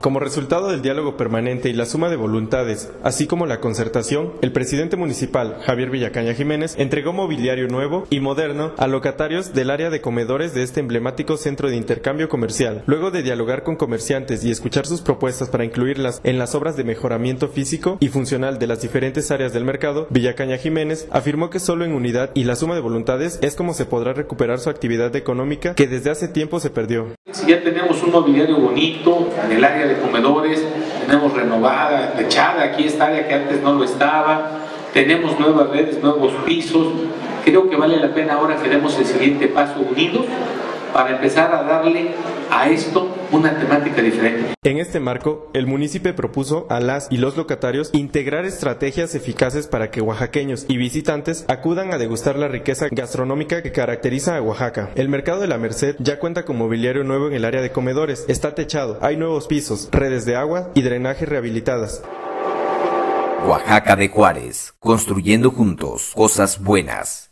Como resultado del diálogo permanente y la suma de voluntades, así como la concertación, el presidente municipal, Javier Villacaña Jiménez, entregó mobiliario nuevo y moderno a locatarios del área de comedores de este emblemático centro de intercambio comercial. Luego de dialogar con comerciantes y escuchar sus propuestas para incluirlas en las obras de mejoramiento físico y funcional de las diferentes áreas del mercado, Villacaña Jiménez afirmó que solo en unidad y la suma de voluntades es como se podrá recuperar su actividad económica que desde hace tiempo se perdió. Si ya tenemos un mobiliario bonito en el área de comedores, tenemos renovada, techada aquí esta área que antes no lo estaba, tenemos nuevas redes, nuevos pisos. Creo que vale la pena ahora que demos el siguiente paso unidos para empezar a darle a esto una temática diferente. En este marco, el municipio propuso a las y los locatarios integrar estrategias eficaces para que oaxaqueños y visitantes acudan a degustar la riqueza gastronómica que caracteriza a Oaxaca. El mercado de la Merced ya cuenta con mobiliario nuevo en el área de comedores, está techado, hay nuevos pisos, redes de agua y drenaje rehabilitadas. Oaxaca de Juárez, construyendo juntos cosas buenas.